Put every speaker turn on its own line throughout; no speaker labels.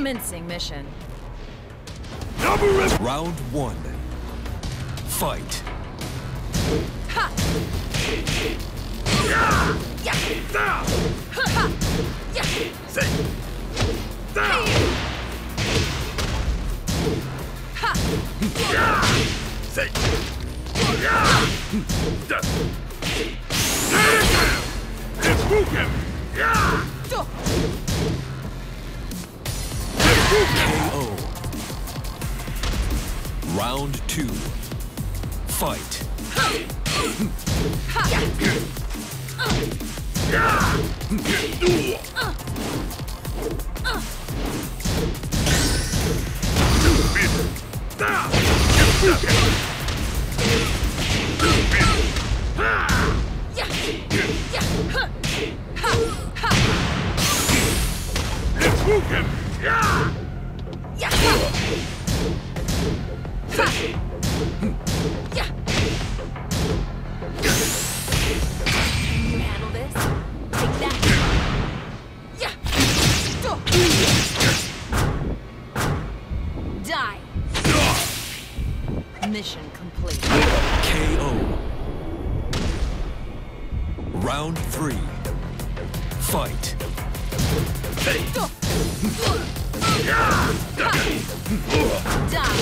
Commencing mission.
Round 1. Fight.
Ha!
Yeah!
Yeah!
Da!
Ha! Yeah!
Say! Da!
Ha!
Yeah! Say! Yeah! Da! Hadouken! Yeah!
KO. Round 2. Fight.
You handle this? Take that. Yeah. Die. Mission complete.
KO. Round 3. Fight.
Die.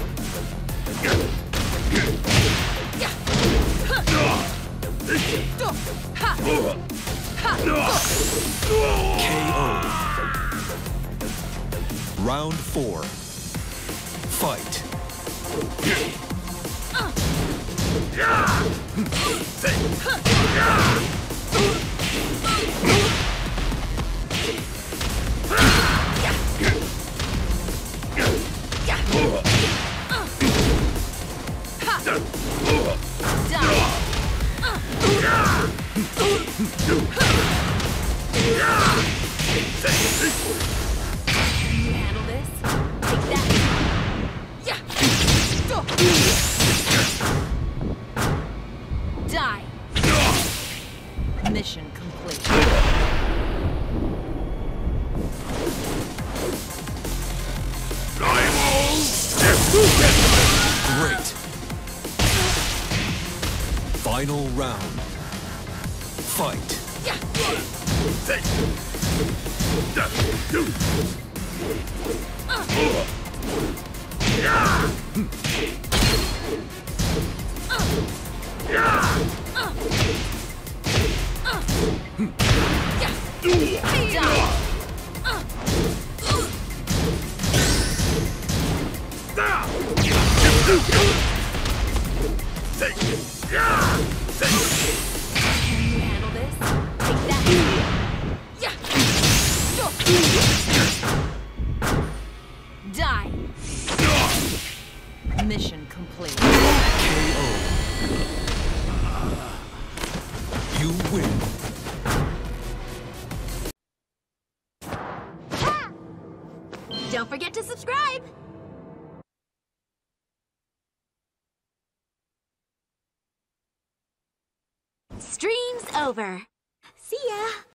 KO. Round 4. Fight.
You handle this? Take that. Yeah. Die. Mission complete.
Great. Final round. Fight.
You handle this? Take that. Yeah. Die. Mission complete.
KO. You win.
Don't forget to subscribe! Stream's over.